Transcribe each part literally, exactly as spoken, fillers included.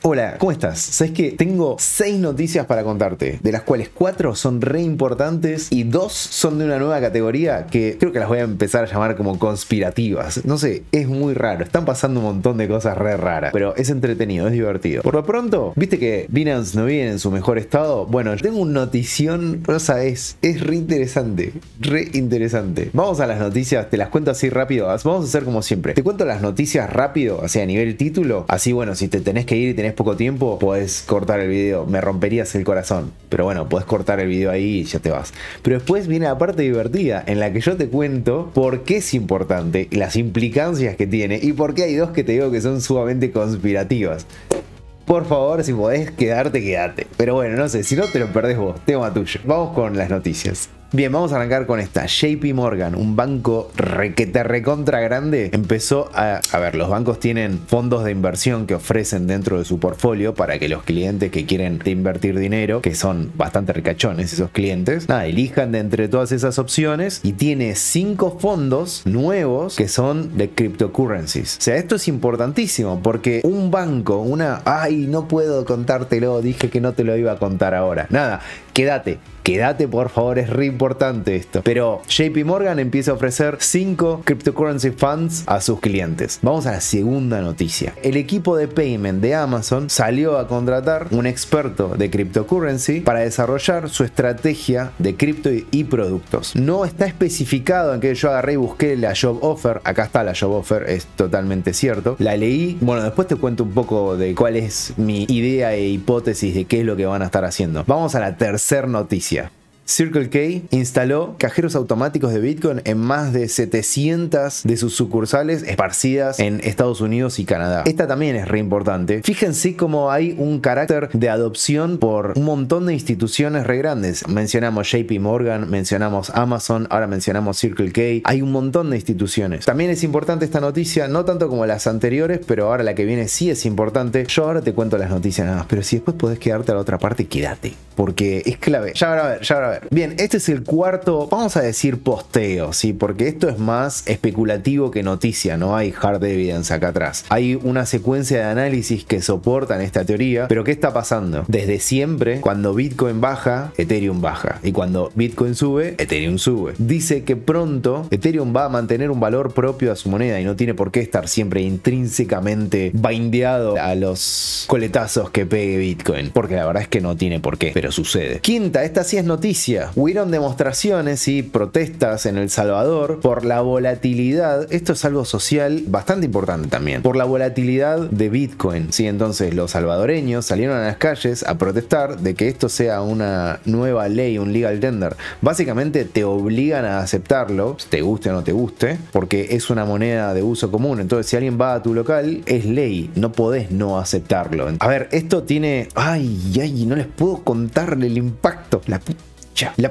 Hola, ¿cómo estás? ¿Sabes que tengo seis noticias para contarte? De las cuales cuatro son re importantes y dos son de una nueva categoría que creo que las voy a empezar a llamar como conspirativas. No sé, es muy raro. Están pasando un montón de cosas re raras, pero es entretenido, es divertido. Por lo pronto, ¿viste que Binance no viene en su mejor estado? Bueno, tengo una notición, no sabes, es re interesante, re interesante. Vamos a las noticias, te las cuento así rápido. Vamos a hacer como siempre. Te cuento las noticias rápido, o sea, a nivel título. Así, bueno, si te tenés que ir y tenés poco tiempo, podés cortar el video. Me romperías el corazón, pero bueno, podés cortar el video ahí y ya te vas. Pero después viene la parte divertida en la que yo te cuento por qué es importante, las implicancias que tiene y por qué hay dos que te digo que son sumamente conspirativas. Por favor, si podés quedarte, quédate. Pero bueno, no sé, si no te lo perdés vos, tema tuyo. Vamos con las noticias. Bien, vamos a arrancar con esta. J P Morgan, un banco requete recontra grande, empezó a... A ver, los bancos tienen fondos de inversión que ofrecen dentro de su portfolio para que los clientes que quieren invertir dinero, que son bastante ricachones esos clientes, nada, elijan de entre todas esas opciones y tiene cinco fondos nuevos que son de cryptocurrencies. O sea, esto es importantísimo porque un banco, una... Ay, no puedo contártelo, dije que no te lo iba a contar ahora. Nada, quédate. Quédate, por favor, es re importante esto. Pero J P Morgan empieza a ofrecer cinco cryptocurrency funds a sus clientes. Vamos a la segunda noticia. El equipo de payment de Amazon salió a contratar un experto de cryptocurrency para desarrollar su estrategia de cripto y productos. No está especificado en que yo agarré y busqué la job offer. Acá está la job offer, es totalmente cierto. La leí. Bueno, después te cuento un poco de cuál es mi idea e hipótesis de qué es lo que van a estar haciendo. Vamos a la tercera noticia. Circle K instaló cajeros automáticos de Bitcoin en más de setecientas de sus sucursales esparcidas en Estados Unidos y Canadá. Esta también es re importante. Fíjense cómo hay un carácter de adopción por un montón de instituciones re grandes. Mencionamos J P Morgan, mencionamos Amazon, ahora mencionamos Circle K. Hay un montón de instituciones. También es importante esta noticia, no tanto como las anteriores, pero ahora la que viene sí es importante. Yo ahora te cuento las noticias nada más, pero si después podés quedarte a la otra parte, quédate, porque es clave. Ya van a ver, ya van a ver. Bien, este es el cuarto, vamos a decir posteo, ¿sí? Porque esto es más especulativo que noticia, no hay hard evidence acá atrás. Hay una secuencia de análisis que soportan esta teoría, pero ¿qué está pasando? Desde siempre, cuando Bitcoin baja, Ethereum baja. Y cuando Bitcoin sube, Ethereum sube. Dice que pronto Ethereum va a mantener un valor propio a su moneda y no tiene por qué estar siempre intrínsecamente bindeado a los coletazos que pegue Bitcoin. Porque la verdad es que no tiene por qué, pero sucede. Quinta, esta sí es noticia. Hubieron demostraciones y protestas en El Salvador por la volatilidad. Esto es algo social bastante importante también. Por la volatilidad de Bitcoin. Sí, entonces los salvadoreños salieron a las calles a protestar de que esto sea una nueva ley, un legal tender. Básicamente te obligan a aceptarlo, te guste o no te guste, porque es una moneda de uso común. Entonces si alguien va a tu local, es ley. No podés no aceptarlo. A ver, esto tiene... Ay, ay, no les puedo contar el impacto. La puta... La...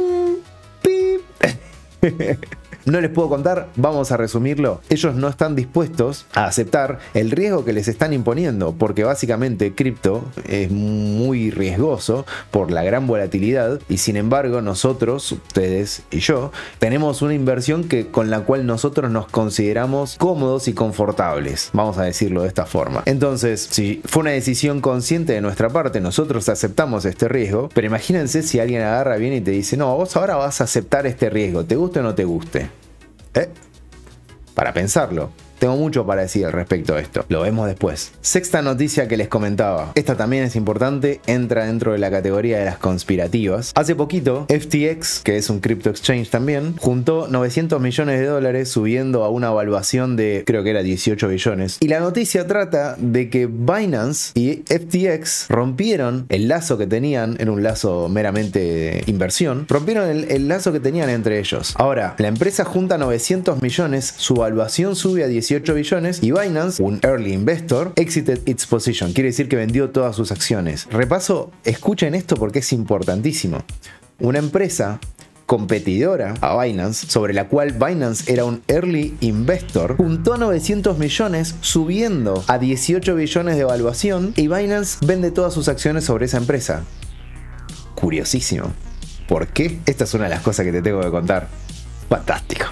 No les puedo contar, vamos a resumirlo. Ellos no están dispuestos a aceptar el riesgo que les están imponiendo, porque básicamente cripto es muy riesgoso por la gran volatilidad y sin embargo nosotros, ustedes y yo, tenemos una inversión que, con la cual nosotros nos consideramos cómodos y confortables, vamos a decirlo de esta forma. Entonces, si fue una decisión consciente de nuestra parte, nosotros aceptamos este riesgo, pero imagínense si alguien agarra bien y te dice, no, vos ahora vas a aceptar este riesgo, te guste o no te guste. ¿Eh? Para pensarlo. Tengo mucho para decir al respecto de esto. Lo vemos después. Sexta noticia que les comentaba. Esta también es importante. Entra dentro de la categoría de las conspirativas. Hace poquito, F T X, que es un crypto exchange también, juntó novecientos millones de dólares subiendo a una evaluación de, creo que era dieciocho billones. Y la noticia trata de que Binance y F T X rompieron el lazo que tenían, era un lazo meramente de inversión, rompieron el, el lazo que tenían entre ellos. Ahora, la empresa junta novecientos millones, su evaluación sube a dieciocho billones y Binance, un early investor, exited its position. Quiere decir que vendió todas sus acciones. Repaso, escuchen esto porque es importantísimo. Una empresa competidora a Binance, sobre la cual Binance era un early investor, juntó novecientos millones subiendo a dieciocho billones de evaluación y Binance vende todas sus acciones sobre esa empresa. Curiosísimo. ¿Por qué? Esta es una de las cosas que te tengo que contar. Fantástico.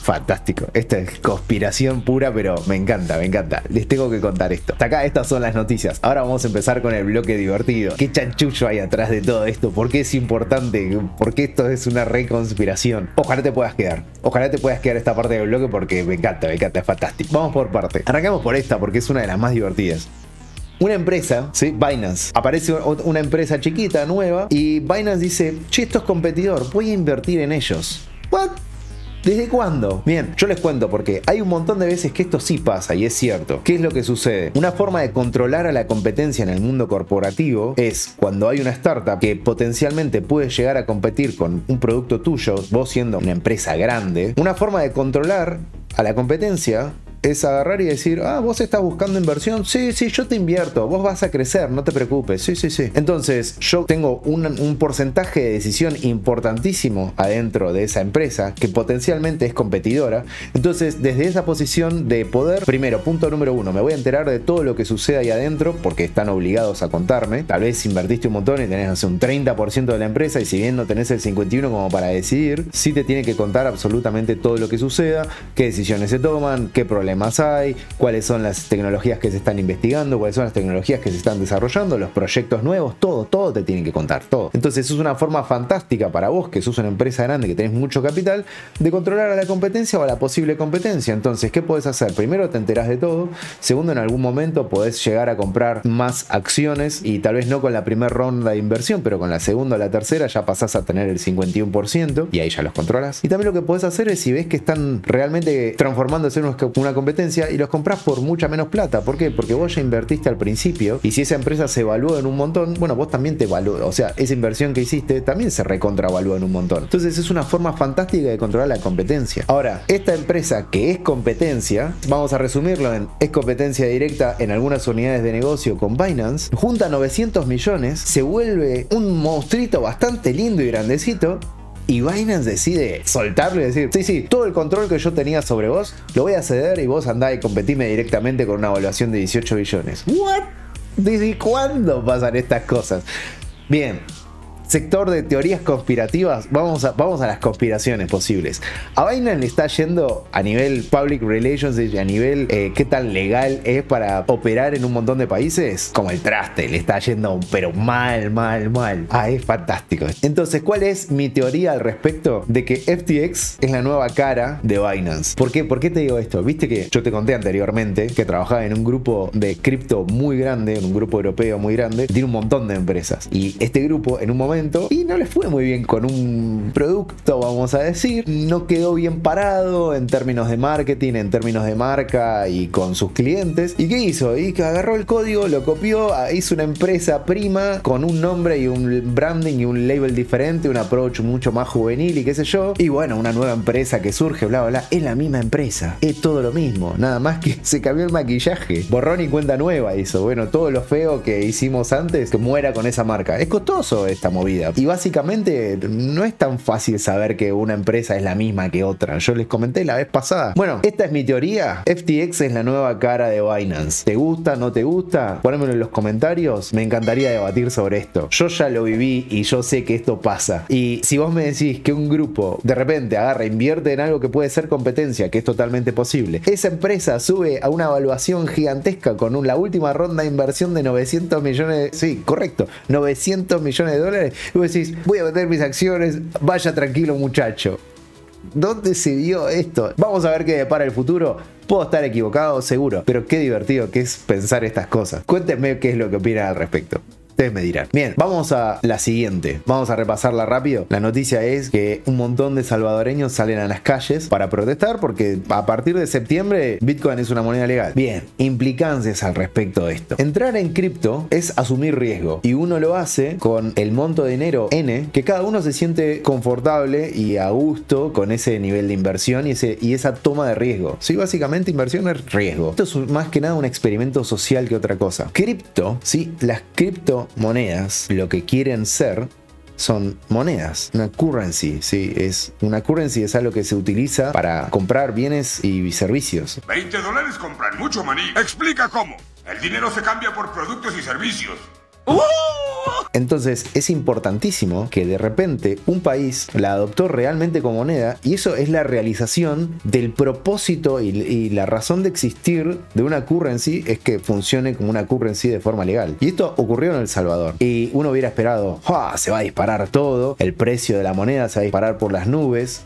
fantástico. Esta es conspiración pura, pero me encanta, me encanta. Les tengo que contar esto. Hasta acá estas son las noticias. Ahora vamos a empezar con el bloque divertido. ¿Qué chanchullo hay atrás de todo esto? ¿Por qué es importante? ¿Por qué esto es una re conspiración? Ojalá te puedas quedar. Ojalá te puedas quedar esta parte del bloque porque me encanta, me encanta, es fantástico. Vamos por parte. Arrancamos por esta porque es una de las más divertidas. Una empresa, ¿sí? Binance. Aparece una empresa chiquita, nueva, y Binance dice, che, esto es competidor, voy a invertir en ellos. ¿What? ¿Desde cuándo? Bien, yo les cuento porque hay un montón de veces que esto sí pasa y es cierto. ¿Qué es lo que sucede? Una forma de controlar a la competencia en el mundo corporativo es cuando hay una startup que potencialmente puede llegar a competir con un producto tuyo, vos siendo una empresa grande. Una forma de controlar a la competencia es agarrar y decir, ah, vos estás buscando inversión, sí, sí, yo te invierto, vos vas a crecer, no te preocupes, sí, sí, sí. Entonces yo tengo un, un porcentaje de decisión importantísimo adentro de esa empresa que potencialmente es competidora. Entonces desde esa posición de poder, primero, punto número uno, me voy a enterar de todo lo que sucede ahí adentro porque están obligados a contarme. Tal vez invertiste un montón y tenés, no sé, un treinta por ciento de la empresa y si bien no tenés el cincuenta y uno por ciento como para decidir, sí te tiene que contar absolutamente todo lo que suceda, qué decisiones se toman, qué problemas más hay, cuáles son las tecnologías que se están investigando, cuáles son las tecnologías que se están desarrollando, los proyectos nuevos, todo, todo te tienen que contar, todo. Entonces es una forma fantástica para vos, que sos una empresa grande, que tenés mucho capital, de controlar a la competencia o a la posible competencia. Entonces, ¿qué podés hacer? Primero, te enterás de todo. Segundo, en algún momento podés llegar a comprar más acciones y tal vez no con la primera ronda de inversión, pero con la segunda o la tercera ya pasás a tener el cincuenta y uno por ciento y ahí ya los controlas. Y también lo que podés hacer es, si ves que están realmente transformándose en una competencia y los compras por mucha menos plata. ¿Por qué? Porque vos ya invertiste al principio y si esa empresa se evalúa en un montón, bueno, vos también te evalúas, o sea, esa inversión que hiciste también se recontravalúa en un montón. Entonces es una forma fantástica de controlar la competencia. Ahora, esta empresa que es competencia, vamos a resumirlo en es competencia directa en algunas unidades de negocio con Binance, junta novecientos millones, se vuelve un monstruito bastante lindo y grandecito. Y Binance decide soltarlo y decir, sí, sí, todo el control que yo tenía sobre vos lo voy a ceder y vos andá y competime directamente con una evaluación de dieciocho billones. ¿What? ¿Desde cuándo pasan estas cosas? Bien. Sector de teorías conspirativas, vamos a, vamos a las conspiraciones posibles. A Binance le está yendo a nivel public relations y a nivel eh, qué tan legal es para operar en un montón de países, como el traste, le está yendo pero mal, mal, mal. Ah, es fantástico. Entonces, ¿cuál es mi teoría al respecto de que F T X es la nueva cara de Binance? ¿Por qué? ¿Por qué te digo esto? Viste que yo te conté anteriormente que trabajaba en un grupo de cripto muy grande, en un grupo europeo muy grande, tiene un montón de empresas. Y este grupo en un momento y no les fue muy bien con un producto, vamos a decir, no quedó bien parado en términos de marketing, en términos de marca y con sus clientes. ¿Y qué hizo? Y que agarró el código, lo copió, hizo una empresa prima con un nombre y un branding y un label diferente, un approach mucho más juvenil y qué sé yo. Y bueno, una nueva empresa que surge, bla, bla, bla. Es la misma empresa, es todo lo mismo, nada más que se cambió el maquillaje, borrón y cuenta nueva hizo. Bueno, todo lo feo que hicimos antes, que muera con esa marca. Es costoso esta movida. Y básicamente no es tan fácil saber que una empresa es la misma que otra. Yo les comenté la vez pasada. Bueno, esta es mi teoría. F T X es la nueva cara de Binance. ¿Te gusta? ¿No te gusta? Pónmelo en los comentarios. Me encantaría debatir sobre esto. Yo ya lo viví y yo sé que esto pasa. Y si vos me decís que un grupo de repente agarra, invierte en algo que puede ser competencia, que es totalmente posible, esa empresa sube a una evaluación gigantesca con un, la última ronda de inversión de novecientos millones de, sí, correcto, novecientos millones de dólares. Y vos decís, voy a vender mis acciones, vaya tranquilo muchacho. ¿Dónde se vio esto? Vamos a ver qué depara el futuro. Puedo estar equivocado, seguro, pero qué divertido que es pensar estas cosas. Cuéntenme qué es lo que opinan al respecto. Ustedes me dirán. Bien, vamos a la siguiente. Vamos a repasarla rápido. La noticia es que un montón de salvadoreños salen a las calles para protestar porque a partir de septiembre Bitcoin es una moneda legal. Bien, implicancias al respecto de esto. Entrar en cripto es asumir riesgo y uno lo hace con el monto de dinero N, que cada uno se siente confortable y a gusto con ese nivel de inversión y, ese, y esa toma de riesgo. Sí, básicamente inversión es riesgo. Esto es más que nada un experimento social que otra cosa. Cripto, sí, las cripto monedas lo que quieren ser son monedas, una currency, sí, es una currency es algo que se utiliza para comprar bienes y servicios. veinte dólares compran mucho, maní. Explica cómo. El dinero se cambia por productos y servicios. Entonces es importantísimo que de repente un país la adoptó realmente como moneda, y eso es la realización del propósito y, y la razón de existir de una currency, es que funcione como una currency de forma legal. Y esto ocurrió en El Salvador, y uno hubiera esperado, ¡ah! Se va a disparar todo, el precio de la moneda se va a disparar por las nubes.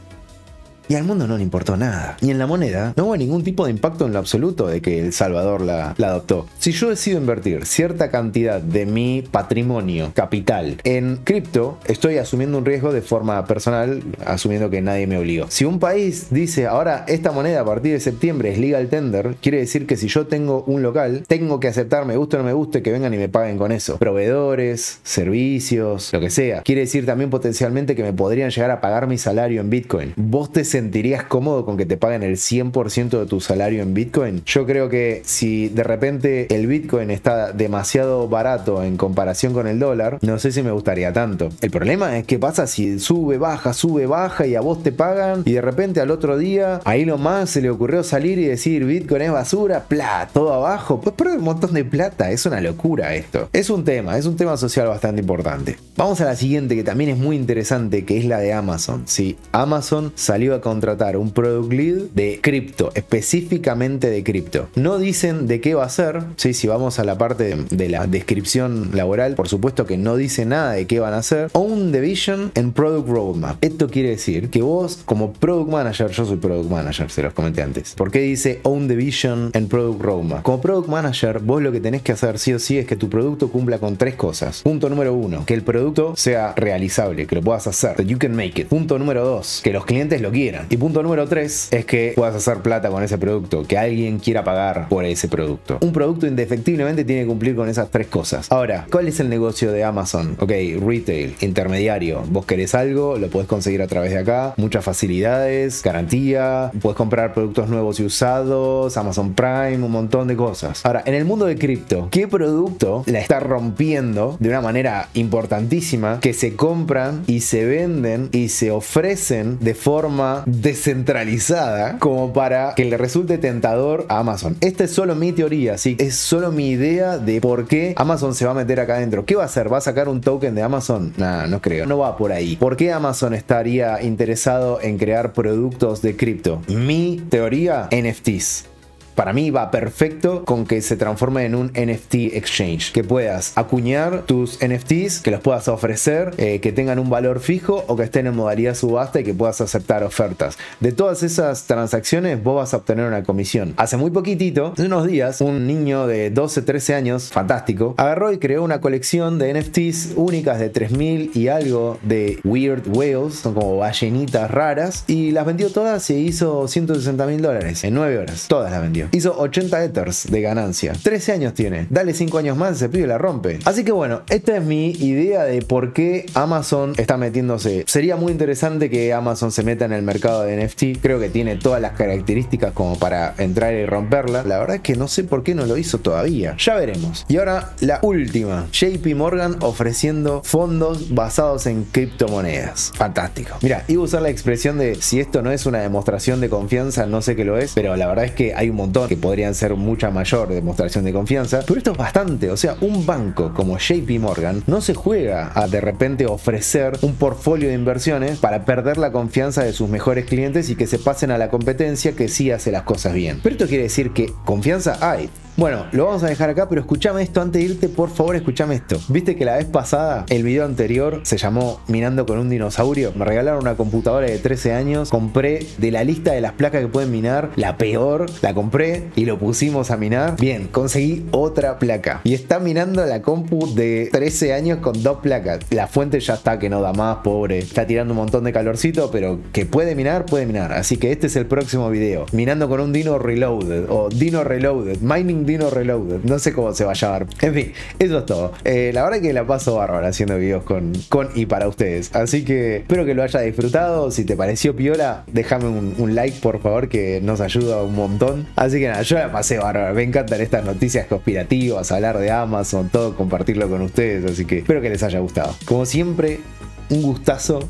Y al mundo no le importó nada. Y en la moneda no hubo ningún tipo de impacto en lo absoluto de que El Salvador la, la adoptó. Si yo decido invertir cierta cantidad de mi patrimonio, capital, en cripto, estoy asumiendo un riesgo de forma personal, asumiendo que nadie me obligó. Si un país dice, ahora esta moneda a partir de septiembre es legal tender, quiere decir que si yo tengo un local, tengo que aceptar, me guste o no me guste, que vengan y me paguen con eso. Proveedores, servicios, lo que sea. Quiere decir también potencialmente que me podrían llegar a pagar mi salario en Bitcoin. ¿Vos te sentirías cómodo con que te paguen el cien por ciento de tu salario en Bitcoin? Yo creo que si de repente el Bitcoin está demasiado barato en comparación con el dólar, no sé si me gustaría tanto. El problema es qué pasa si sube, baja, sube, baja y a vos te pagan, y de repente al otro día a Elon Musk se le ocurrió salir y decir Bitcoin es basura, plá, todo abajo, pues pierde un montón de plata. Es una locura esto. Es un tema, es un tema social bastante importante. Vamos a la siguiente, que también es muy interesante, que es la de Amazon. Sí, Amazon salió a contratar un product lead de cripto, específicamente de cripto. No dicen de qué va a ser. Sí, si vamos a la parte de, de la descripción laboral, por supuesto que no dice nada de qué van a hacer. Own the vision and product roadmap. Esto quiere decir que vos, como product manager, yo soy product manager, se los comenté antes. ¿Por qué dice own the vision and product roadmap? Como product manager, vos lo que tenés que hacer sí o sí es que tu producto cumpla con tres cosas. Punto número uno, que el producto sea realizable, que lo puedas hacer, that you can make it. Punto número dos, que los clientes lo quieran. Y punto número tres es que puedas hacer plata con ese producto, que alguien quiera pagar por ese producto. Un producto indefectiblemente tiene que cumplir con esas tres cosas. Ahora, ¿cuál es el negocio de Amazon? Ok, retail, intermediario. Vos querés algo, lo podés conseguir a través de acá, muchas facilidades, garantía, podés comprar productos nuevos y usados, Amazon Prime, un montón de cosas. Ahora, en el mundo de cripto, ¿qué producto la está rompiendo de una manera importantísima, que se compran y se venden y se ofrecen de forma descentralizada como para que le resulte tentador a Amazon? Esta es solo mi teoría, ¿sí? Es solo mi idea de por qué Amazon se va a meter acá adentro. ¿Qué va a hacer? ¿Va a sacar un token de Amazon? Nah, no creo. No va por ahí. ¿Por qué Amazon estaría interesado en crear productos de cripto? Mi teoría, N F Ts. Para mí va perfecto con que se transforme en un N F T exchange, que puedas acuñar tus N F Ts, que los puedas ofrecer, eh, que tengan un valor fijo o que estén en modalidad subasta y que puedas aceptar ofertas. De todas esas transacciones vos vas a obtener una comisión. Hace muy poquitito, en unos días, un niño de doce, trece años, fantástico, agarró y creó una colección de N F Ts únicas de tres mil y algo de weird whales, son como ballenitas raras, y las vendió todas y hizo ciento sesenta mil dólares en nueve horas. Todas las vendió. Hizo ochenta ethers de ganancia. trece años tiene. Dale cinco años más, ese pibe la rompe. Así que bueno, esta es mi idea de por qué Amazon está metiéndose. Sería muy interesante que Amazon se meta en el mercado de N F T. Creo que tiene todas las características como para entrar y romperla. La verdad es que no sé por qué no lo hizo todavía. Ya veremos. Y ahora la última. J P Morgan ofreciendo fondos basados en criptomonedas. Fantástico. Mira, iba a usar la expresión de si esto no es una demostración de confianza, no sé qué lo es, pero la verdad es que hay un montón que podrían ser mucha mayor demostración de confianza, pero esto es bastante. O sea, un banco como J P Morgan no se juega a de repente ofrecer un portfolio de inversiones para perder la confianza de sus mejores clientes y que se pasen a la competencia que sí hace las cosas bien. Pero esto quiere decir que confianza hay. Bueno, lo vamos a dejar acá, pero escúchame esto antes de irte, por favor, escúchame esto. Viste que la vez pasada, el video anterior se llamó Minando con un dinosaurio. Me regalaron una computadora de trece años, compré de la lista de las placas que pueden minar, la peor, la compré y lo pusimos a minar. Bien, conseguí otra placa y está minando la compu de trece años con dos placas. La fuente ya está que no da más, pobre. Está tirando un montón de calorcito, pero que puede minar, puede minar. Así que este es el próximo video. Minando con un Dino Reloaded o Dino Reloaded, Mining Dino Reloaded, no sé cómo se va a llamar. En fin, eso es todo. Eh, la verdad que la paso bárbara haciendo videos con, con y para ustedes. Así que espero que lo haya disfrutado. Si te pareció piola, déjame un, un like, por favor, que nos ayuda un montón. Así que nada, yo la pasé bárbara. Me encantan estas noticias conspirativas, hablar de Amazon, todo, compartirlo con ustedes. Así que espero que les haya gustado. Como siempre, un gustazo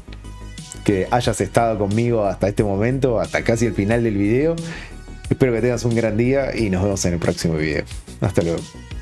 que hayas estado conmigo hasta este momento, hasta casi el final del video. Espero que tengas un gran día y nos vemos en el próximo video. Hasta luego.